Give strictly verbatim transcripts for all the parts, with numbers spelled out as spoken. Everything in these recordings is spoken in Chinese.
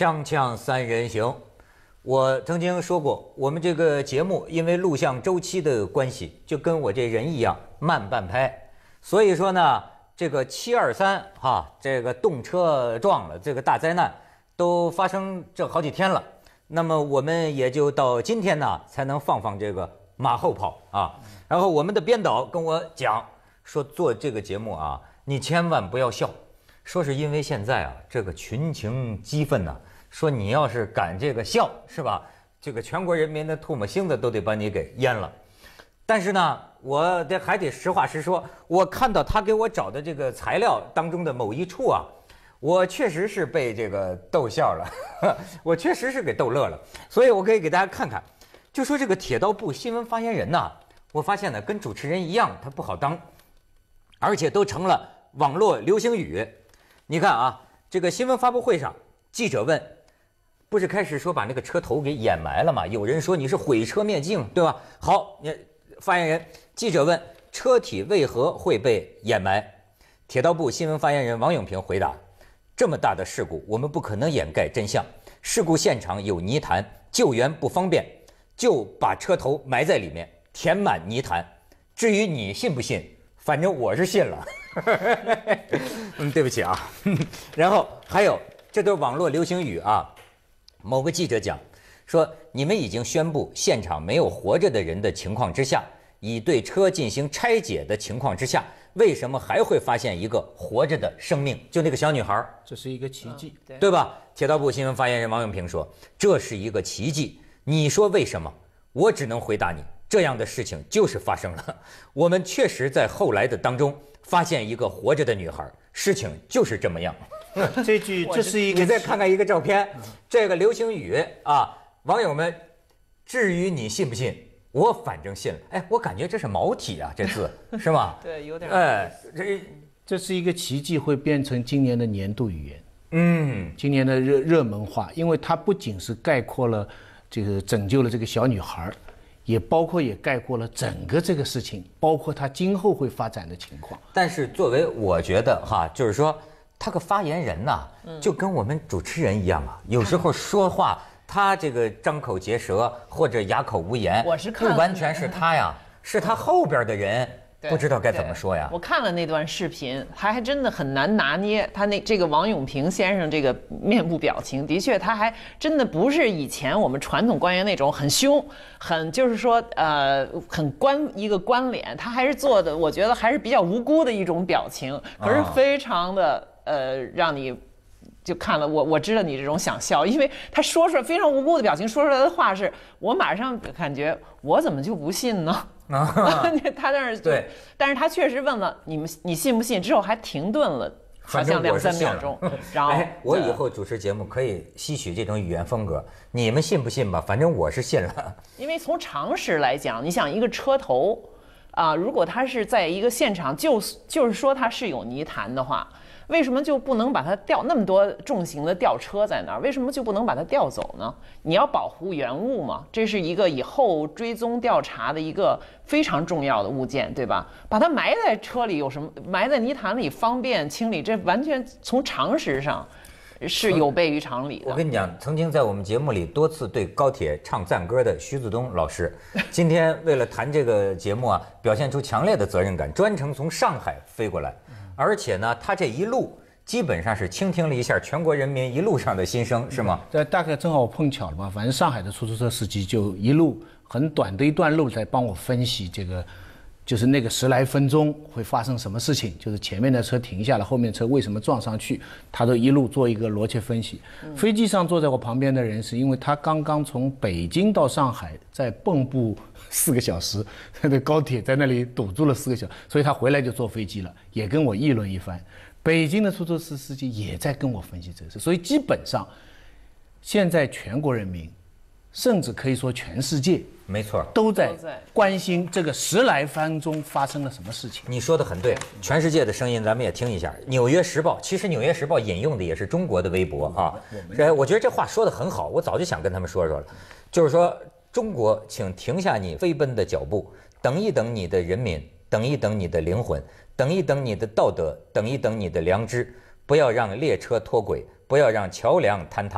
锵锵三人行，我曾经说过，我们这个节目因为录像周期的关系，就跟我这人一样慢半拍。所以说呢，这个七二三哈，这个动车撞了，这个大灾难都发生这好几天了。那么我们也就到今天呢，才能放放这个马后炮啊。然后我们的编导跟我讲说，做这个节目啊，你千万不要笑。说是因为现在啊，这个群情激愤呐、啊，说你要是敢这个笑，是吧？这个全国人民的唾沫星子都得把你给淹了。但是呢，我得还得实话实说，我看到他给我找的这个材料当中的某一处啊，我确实是被这个逗笑了，我确实是给逗乐了。所以我可以给大家看看，就说这个铁道部新闻发言人呐、啊，我发现呢，跟主持人一样，他不好当，而且都成了网络流行语。你看啊，这个新闻发布会上，记者问，不是开始说把那个车头给掩埋了吗？有人说你是毁车灭镜，对吧？好，你发言人，记者问车体为何会被掩埋？铁道部新闻发言人王永平回答：这么大的事故，我们不可能掩盖真相。事故现场有泥潭，救援不方便，就把车头埋在里面，填满泥潭。至于你信不信，反正我是信了。嗯，对不起啊。然后还有，这都是网络流行语啊。某个记者讲说，你们已经宣布现场没有活着的人的情况之下，已对车进行拆解的情况之下，为什么还会发现一个活着的生命？就那个小女孩， 这是一个奇迹， 对, 对吧？铁道部新闻发言人王永平说，这是一个奇迹。你说为什么？我只能回答你，这样的事情就是发生了。我们确实在后来的当中发现一个活着的女孩，事情就是这么样。 这句这是一个， 你再看看一个照片，这个流行语啊，网友们，至于你信不信，我反正信了。哎，我感觉这是毛体啊，这字是吗？ 对，有点。 哎，这这是一个奇迹，会变成今年的年度语言。 嗯， 今年的热热门话，因为它不仅是概括了这个拯救了这个小女孩，也包括也概括了整个这个事情，包括它今后会发展的情况。 但是作为我觉得哈，就是说他个发言人呐、啊，就跟我们主持人一样啊，有时候说话他这个张口结舌或者哑口无言， 我是看不完全是他呀，是他后边的人不知道该怎么说呀。 我看了那段视频，他还真的很难拿捏。他那这个王永平先生这个面部表情，的确他还真的不是以前我们传统官员那种很凶、很就是说呃很关一个关脸，他还是做的，我觉得还是比较无辜的一种表情，可是非常的呃让你。就看了我，我知道你这种想笑，因为他说出来非常无辜的表情，说出来的话是我马上感觉我怎么就不信呢？啊、他那儿对，但是他确实问了你们，你信不信？之后还停顿了，好像两三秒钟。然后、 哎、我以后主持节目可以吸取这种语言风格，你们信不信吧？反正我是信了。 因为从常识来讲，你想一个车头啊、呃，如果它是在一个现场，就就是说它是有泥潭的话。为什么就不能把它吊那么多重型的吊车在那儿？为什么就不能把它吊走呢？你要保护原物嘛，这是一个以后追踪调查的一个非常重要的物件，对吧？把它埋在车里有什么？埋在泥潭里方便清理，这完全从常识上是有悖于常理的。 我跟你讲，曾经在我们节目里多次对高铁唱赞歌的徐子东老师，今天为了谈这个节目啊，表现出强烈的责任感，专程从上海飞过来。而且呢，他这一路基本上是倾听了一下全国人民一路上的心声，是吗？ 这大概正好碰巧了吧，反正上海的出租车司机就一路很短的一段路在帮我分析这个，就是那个十来分钟会发生什么事情，就是前面的车停下了，后面车为什么撞上去，他都一路做一个逻辑分析。嗯、飞机上坐在我旁边的人是因为他刚刚从北京到上海，在蚌埠四个小时，他的高铁在那里堵住了四个小时，所以他回来就坐飞机了，也跟我议论一番。北京的出租车司机也在跟我分析这个事，所以基本上，现在全国人民，甚至可以说全世界， 没错， 都在关心这个十来分钟发生了什么事情。 你说的很对，全世界的声音咱们也听一下。《纽约时报》其实《纽约时报》引用的也是中国的微博啊，这我觉得这话说的很好，我早就想跟他们说说了，就是说。中国，请停下你飞奔的脚步，等一等你的人民，等一等你的灵魂，等一等你的道德，等一等你的良知，不要让列车脱轨，不要让桥梁坍塌，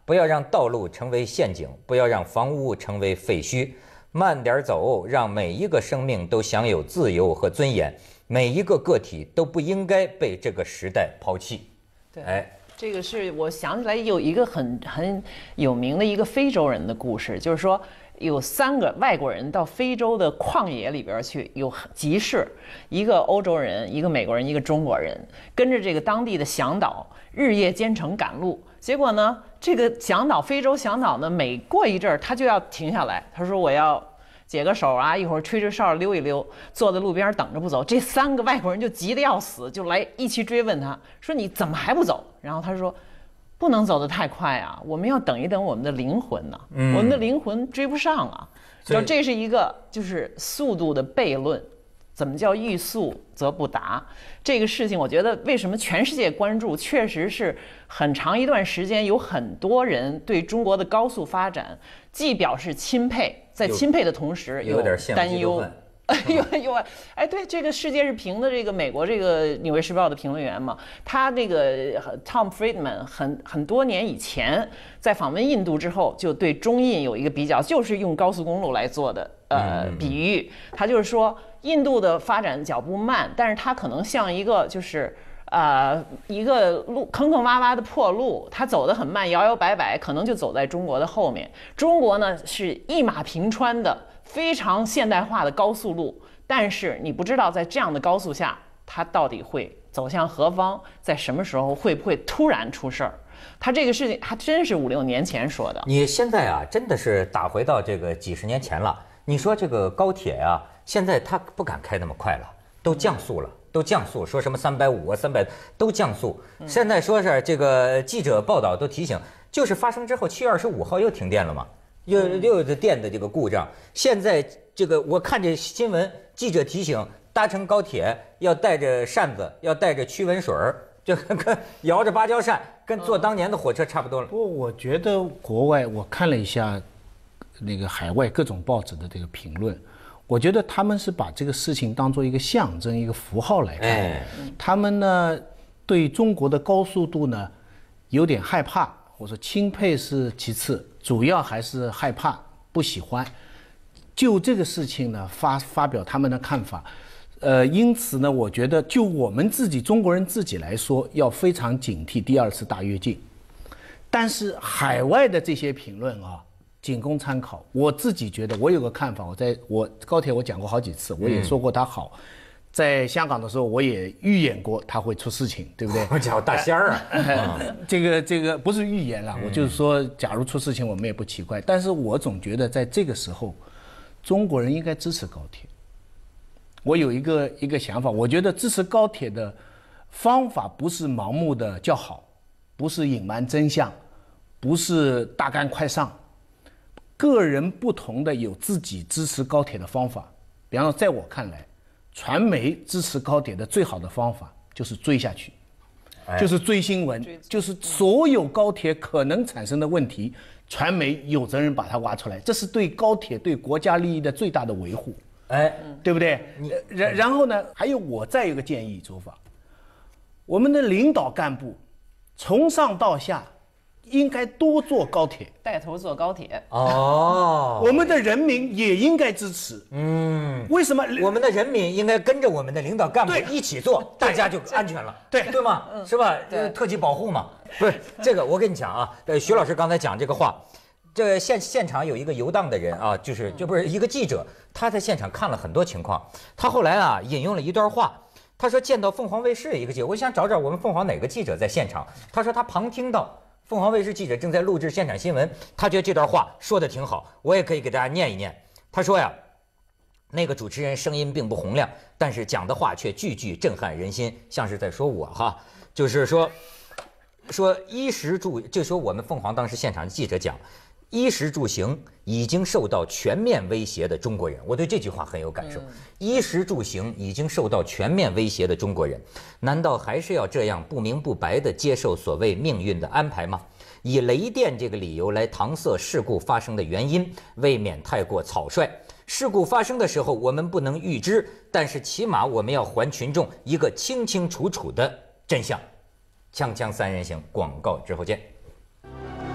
不要让道路成为陷阱，不要让房屋成为废墟。慢点走，让每一个生命都享有自由和尊严，每一个个体都不应该被这个时代抛弃。 对， 哎。 这个是我想起来有一个很很有名的一个非洲人的故事，就是说有三个外国人到非洲的旷野里边去，有集市，一个欧洲人，一个美国人，一个中国人，跟着这个当地的向导日夜兼程赶路。结果呢，这个向导非洲向导呢，每过一阵儿他就要停下来，他说我要解个手啊，一会儿吹吹哨溜一溜，坐在路边等着不走。这三个外国人就急得要死，就来一起追问他，说你怎么还不走？然后他说，不能走得太快啊，我们要等一等我们的灵魂呢、啊，嗯、我们的灵魂追不上啊。就这是一个就是速度的悖论。怎么叫欲速则不达？这个事情，我觉得为什么全世界关注，确实是很长一段时间有很多人对中国的高速发展，既表示钦佩，在钦佩的同时有担忧。有有哎，对，这个世界是评的这个美国这个《纽约时报》的评论员嘛，他那个 Tom Friedman 很很多年以前在访问印度之后，就对中印有一个比较，就是用高速公路来做的呃比喻，他就是说印度的发展脚步慢，但是它可能像一个就是呃一个路坑坑洼洼的破路，它走得很慢，摇摇摆摆，可能就走在中国的后面。中国呢是一马平川的。非常现代化的高速路，但是你不知道在这样的高速下，它到底会走向何方，在什么时候会不会突然出事儿？他这个事情还真是五六年前说的。 你现在啊，真的是打回到这个几十年前了。你说这个高铁啊，现在它不敢开那么快了，都降速了，都降速，说什么三百五啊、三百都降速。现在说是这个记者报道都提醒，就是发生之后，七月二十五号又停电了嘛。又又有电的这个故障，现在这个我看这新闻，记者提醒搭乘高铁要带着扇子，要带着驱蚊水儿，就跟摇着芭蕉扇，跟坐当年的火车差不多了。 不过我觉得国外我看了一下那个海外各种报纸的这个评论，我觉得他们是把这个事情当做一个象征、一个符号来看。哎、他们呢对中国的高速度呢有点害怕，我说钦佩是其次。主要还是害怕、不喜欢，就这个事情呢发发表他们的看法，呃，因此呢，我觉得就我们自己中国人自己来说，要非常警惕第二次大跃进。但是海外的这些评论啊，仅供参考。我自己觉得，我有个看法，我在我高铁我讲过好几次，我也说过它好。嗯在香港的时候，我也预演过它会出事情，对不对？ 我讲大仙儿啊， 这个这个不是预言了，我就是说，假如出事情，我们也不奇怪。但是我总觉得在这个时候，中国人应该支持高铁。我有一个一个想法，我觉得支持高铁的方法不是盲目的叫好，不是隐瞒真相，不是大干快上，个人不同的有自己支持高铁的方法。比方说，在我看来。传媒支持高铁的最好的方法就是追下去，就是追新闻，就是所有高铁可能产生的问题，传媒有责任把它挖出来，这是对高铁对国家利益的最大的维护，哎，对不对？然然后呢，还有我再有个建议做法，我们的领导干部从上到下应该多坐高铁， 带头坐高铁。 哦， 我们的人民也应该支持。嗯，为什么我们的人民应该跟着我们的领导干部一起做，大家就安全了， 对对吗？是吧？对，特级保护嘛。不是这个，我跟你讲啊，呃，徐老师刚才讲这个话，这现现场有一个游荡的人啊，就是就不是一个记者，他在现场看了很多情况，他后来啊引用了一段话。他说见到凤凰卫视一个记者，我想找找我们凤凰哪个记者在现场。他说他旁听到。凤凰卫视记者正在录制现场新闻，他觉得这段话说的挺好，我也可以给大家念一念。他说呀，那个主持人声音并不洪亮，但是讲的话却句句震撼人心，像是在说我哈，就是说，说衣食住，就说我们凤凰当时现场记者讲，衣食住行已经受到全面威胁的中国人，我对这句话很有感受。衣食住行已经受到全面威胁的中国人，难道还是要这样不明不白地接受所谓命运的安排吗？以雷电这个理由来搪塞事故发生的原因，未免太过草率。事故发生的时候，我们不能预知，但是起码我们要还群众一个清清楚楚的真相。锵锵三人行，广告之后见。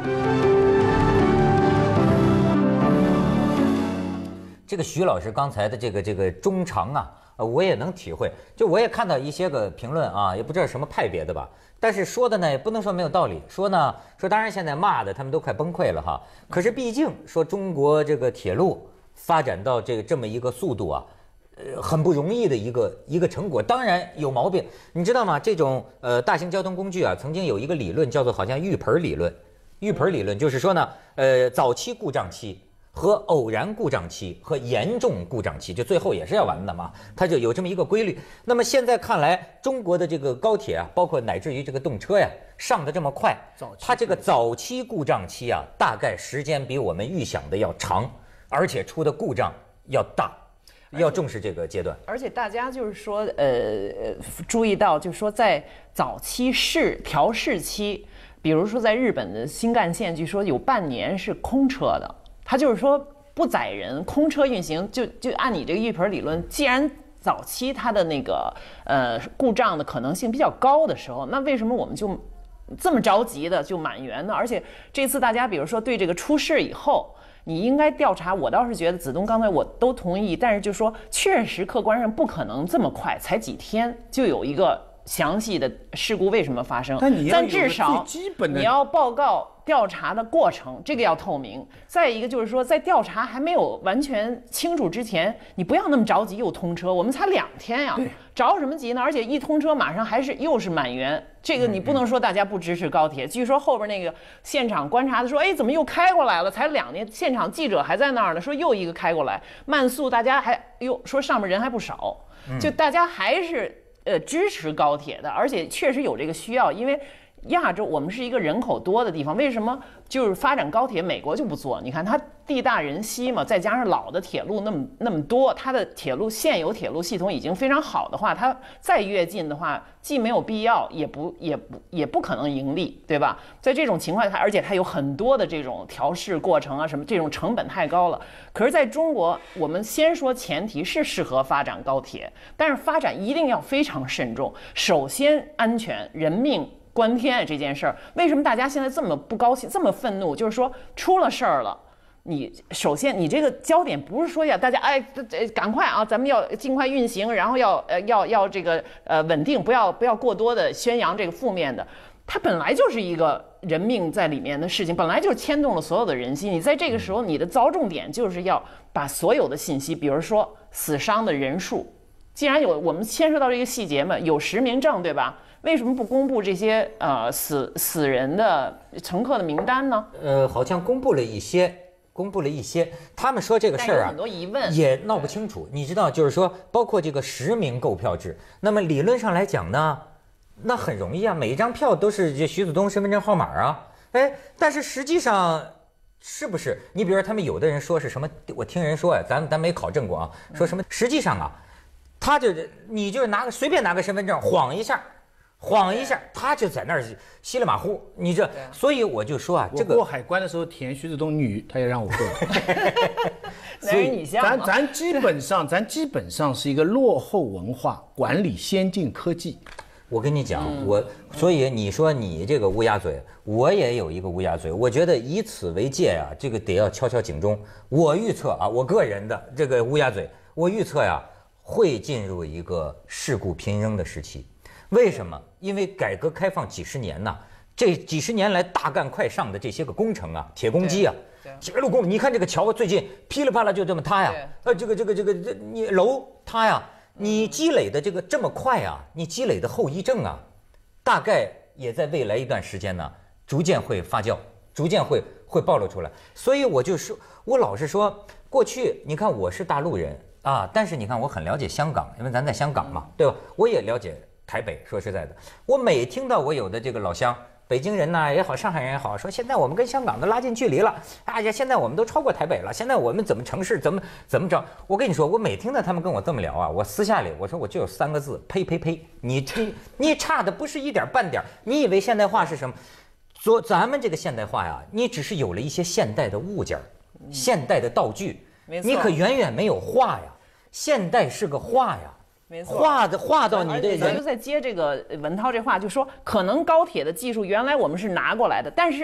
这个徐老师刚才的这个这个中长啊，呃，我也能体会。就我也看到一些个评论啊，也不知道什么派别的吧，但是说的呢也不能说没有道理。说呢说，当然现在骂的他们都快崩溃了哈。可是毕竟说中国这个铁路发展到这个这么一个速度啊，呃，很不容易的一个一个成果。当然有毛病，你知道吗？这种呃大型交通工具啊，曾经有一个理论叫做好像浴盆理论。浴盆理论就是说呢，呃，早期故障期和偶然故障期和严重故障期，就最后也是要完的嘛，它就有这么一个规律。那么现在看来，中国的这个高铁啊，包括乃至于这个动车呀，上的这么快，它这个早期故障期啊，大概时间比我们预想的要长，而且出的故障要大，要重视这个阶段。 而且大家就是说，呃，注意到就是说，在早期试调试期，比如说在日本的新干线，据说有半年是空车的。它就是说不载人，空车运行，就就按你这个浴盆理论，既然早期它的那个呃故障的可能性比较高的时候，那为什么我们就这么着急的就满员呢？而且这次大家比如说对这个出事以后，你应该调查，我倒是觉得子东刚才我都同意，但是就说确实客观上不可能这么快，才几天就有一个详细的事故为什么发生， 但你要但至少基本的你要报告调查的过程，这个要透明。再一个就是说，在调查还没有完全清楚之前，你不要那么着急又通车，我们才两天呀，着什么急呢？而且一通车马上还是又是满员，这个你不能说大家不支持高铁。据说后边那个现场观察的说，哎，怎么又开过来了？才两年，现场记者还在那儿呢，说又一个开过来，慢速，大家还哟说上面人还不少，就大家还是。呃，支持高铁的，而且确实有这个需要，因为亚洲我们是一个人口多的地方，为什么就是发展高铁？美国就不做，你看它地大人稀嘛，再加上老的铁路那么那么多，它的铁路现有铁路系统已经非常好的话，它再跃进的话，既没有必要，也不也不也不可能盈利，对吧？在这种情况下，而且它有很多的这种调试过程啊，什么这种成本太高了。可是在中国，我们先说前提是适合发展高铁，但是发展一定要非常慎重，首先安全，人命关天这件事儿，为什么大家现在这么不高兴，这么愤怒？就是说出了事儿了。你首先，你这个焦点不是说要大家哎，赶快啊，咱们要尽快运行，然后要呃要要这个呃稳定，不要不要过多的宣扬这个负面的。它本来就是一个人命在里面的事情，本来就牵动了所有的人心。你在这个时候，你的着重点就是要把所有的信息，比如说死伤的人数，既然有我们牵涉到这个细节嘛，有实名证，对吧？为什么不公布这些呃死死人的乘客的名单呢？ 呃，好像公布了一些。公布了一些，他们说这个事儿啊， 很多疑问也闹不清楚。你知道，就是说，包括这个实名购票制，那么理论上来讲呢，那很容易啊，每一张票都是这徐子东身份证号码啊，哎，但是实际上是不是？你比如说，他们有的人说是什么，我听人说呀，咱咱没考证过啊，说什么，实际上啊，他就是你就是拿个随便拿个身份证晃一下。晃一下，他就在那儿稀里马虎，你这，所以我就说啊，这个过海关的时候填徐子东女，他也让我过。 所以你像咱咱基本上，咱基本上是一个落后文化管理先进科技。 我跟你讲，我所以你说你这个乌鸦嘴，我也有一个乌鸦嘴。我觉得以此为戒啊，这个得要敲敲警钟。我预测啊，我个人的这个乌鸦嘴，我预测呀，会进入一个事故频仍的时期。为什么？因为改革开放几十年呐，这几十年来大干快上的这些个工程啊，铁公鸡啊，铁路工，你看这个桥最近噼里啪啦就这么塌呀，呃，这个这个这个这你楼塌呀，你积累的这个这么快啊，你积累的后遗症啊，大概也在未来一段时间呢，逐渐会发酵，逐渐会会暴露出来。所以我就说，我老是说，过去你看我是大陆人啊，但是你看我很了解香港，因为咱在香港嘛，对吧？我也了解。台北，说实在的，我每听到我有的这个老乡，北京人呐也好，上海人也好，说现在我们跟香港都拉近距离了，哎呀，现在我们都超过台北了，现在我们怎么城市怎么怎么着？我跟你说，我每听到他们跟我这么聊啊，我私下里我说我就有三个字，呸呸呸！你你你差的不是一点半点，你以为现代化是什么？做咱们这个现代化呀，你只是有了一些现代的物件、现代的道具，你可远远没有画呀。现代是个画呀。 没错， 画的画到你这人就在接这个文涛这话，就说可能高铁的技术原来我们是拿过来的，但是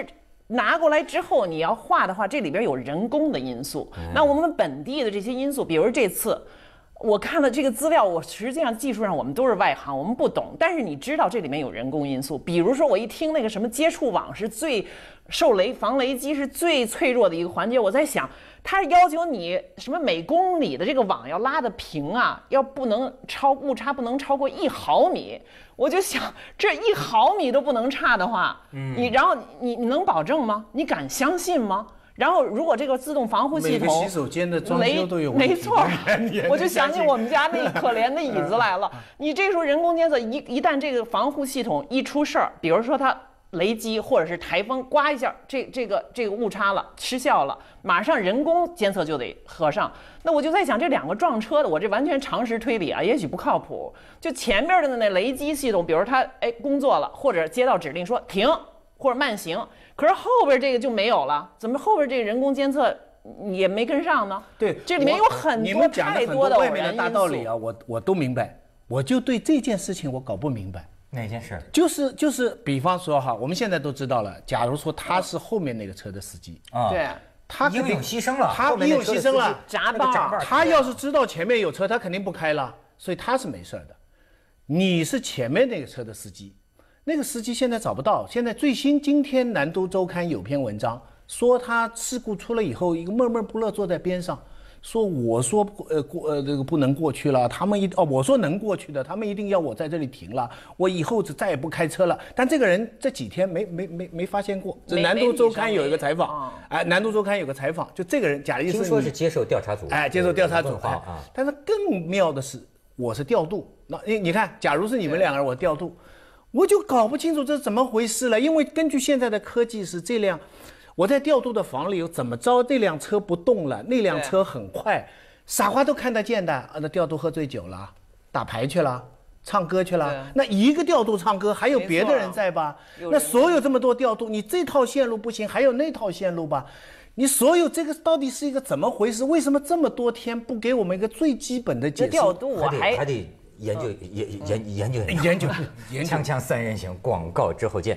拿过来之后，你要画的话，这里边有人工的因素。那我们本地的这些因素，比如这次我看了这个资料，我实际上技术上我们都是外行，我们不懂。但是你知道这里面有人工因素，比如说我一听那个什么接触网是最受雷防雷击是最脆弱的一个环节，我在想，他是要求你什么每公里的这个网要拉得平啊，要不能超误差不能超过一毫米。我就想，这一毫米都不能差的话，嗯，你然后你你能保证吗？你敢相信吗？然后如果这个自动防护系统， 每个洗手间的装修都有问题， 没错，我就想起我们家那可怜的椅子来了。你这时候人工监测一一旦这个防护系统一出事儿，比如说它雷击或者是台风刮一下，这这个这个误差了失效了，马上人工监测就得合上。那我就在想，这两个撞车的，我这完全常识推理啊，也许不靠谱。就前面的那雷击系统，比如它哎工作了，或者接到指令说停或者慢行，可是后边这个就没有了，怎么后边这个人工监测也没跟上呢？ 对， 这里面有很多太多的外面的大道理啊，我我都明白，我就对这件事情我搞不明白。 哪件事？ 就是就是，比方说哈，我们现在都知道了，假如说他是后面那个车的司机啊， 对， 他英勇牺牲了， 他英勇牺牲了， 闸棒， 他要是知道前面有车，他肯定不开了，所以他是没事的。你是前面那个车的司机，那个司机现在找不到，现在最新今天《南都周刊》有篇文章说他事故出了以后，一个闷闷不乐坐在边上。说我说呃过呃这个不能过去了，他们一哦我说能过去的，他们一定要我在这里停了，我以后就再也不开车了。但这个人这几天没没没没发现过。这《南都周刊》有一个采访，哎，《南都周刊》有个采访，就这个人假意思听说是接受调查组， 哎，接受调查组啊。 但是更妙的是，我是调度，那你你看，假如是你们两个人，我调度，我就搞不清楚这是怎么回事了，因为根据现在的科技是这辆。我在调度的房里有怎么着？那辆车不动了，那辆车很快，傻瓜都看得见的。啊，那调度喝醉酒了，打牌去了，唱歌去了。那一个调度唱歌，还有别的人在吧？那所有这么多调度，你这套线路不行，还有那套线路吧？你所有这个到底是一个怎么回事？为什么这么多天不给我们一个最基本的解释？ 调度我还还得研究研研研究研究研究。 锵锵三人行，广告之后见。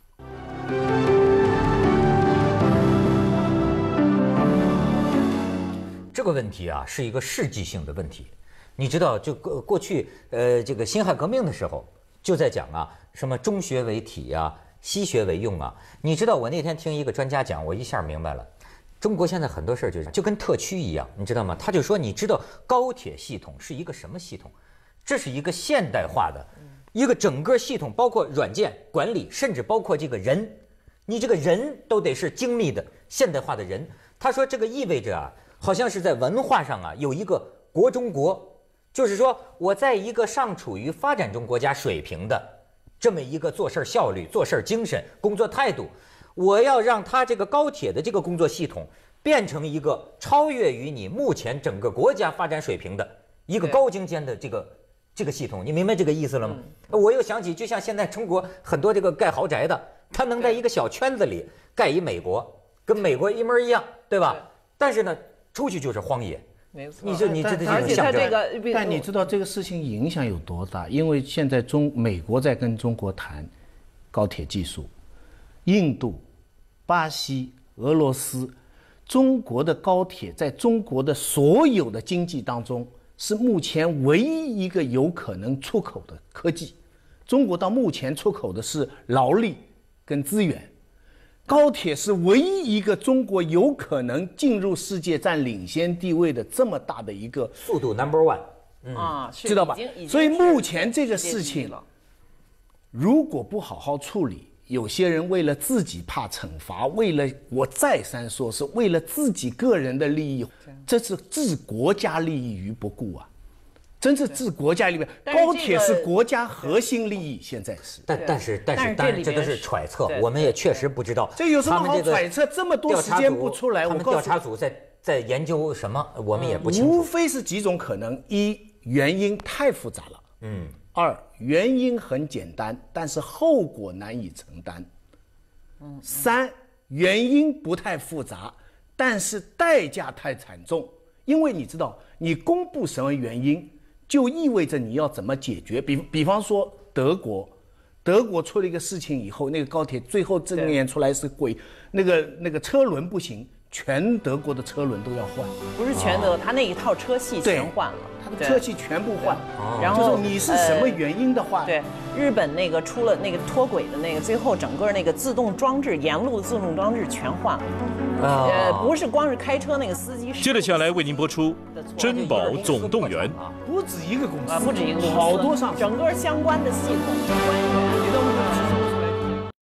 这个问题啊，是一个世纪性的问题。你知道，就过过去，呃，这个辛亥革命的时候，就在讲啊，什么中学为体啊，西学为用啊。你知道，我那天听一个专家讲，我一下明白了，中国现在很多事儿就是就跟特区一样，你知道吗？他就说，你知道高铁系统是一个什么系统？这是一个现代化的一个整个系统，包括软件管理，甚至包括这个人，你这个人都得是精密的现代化的人。他说，这个意味着啊。好像是在文化上啊，有一个国中国，就是说我在一个尚处于发展中国家水平的这么一个做事效率、做事精神、工作态度，我要让他这个高铁的这个工作系统变成一个超越于你目前整个国家发展水平的一个高精尖的这个这个系统，你明白这个意思了吗？嗯、我又想起，就像现在中国很多这个盖豪宅的，他能在一个小圈子里盖一美国，跟美国一模一样，对吧？对，但是呢。出去就是荒野， 没错。 你这你这这而且它这个， 但你知道这个事情影响有多大？因为现在中美国在跟中国谈高铁技术，印度、巴西、俄罗斯，中国的高铁在中国的所有的经济当中是目前唯一一个有可能出口的科技。中国到目前出口的是劳力跟资源。高铁是唯一一个中国有可能进入世界占领先地位的这么大的一个速度 number one， 嗯、啊， 知道吧？所以目前这个事情，如果不好好处理，有些人为了自己怕惩罚，为了我再三说是为了自己个人的利益，这是置国家利益于不顾啊！真是置国家利益，高铁是国家核心利益，现在是。 但但是但是当然这都是揣测，我们也确实不知道。 这有什么好揣测？这么多时间不出来， 他们调查组在在研究什么，我们也不清楚。 无非是几种可能：一，原因太复杂了；嗯，二，原因很简单，但是后果难以承担；嗯，三，原因不太复杂，但是代价太惨重。因为你知道，你公布什么原因，就意味着你要怎么解决。比比方说德国， 德国出了一个事情以后，那个高铁最后证验出来是轨，那个那个车轮不行，全德国的车轮都要换。 不是全德，他那一套车系全换了。 它的车系全部换， 然后就是你是什么原因的话， 对，日本那个出了那个脱轨的那个，最后整个那个自动装置，沿路的自动装置全换了，呃，不是光是开车那个司机。 接着下来为您播出《珍宝总动员》， 不止一个公司啊，不止一个公司， 好多上整个相关的系统官员。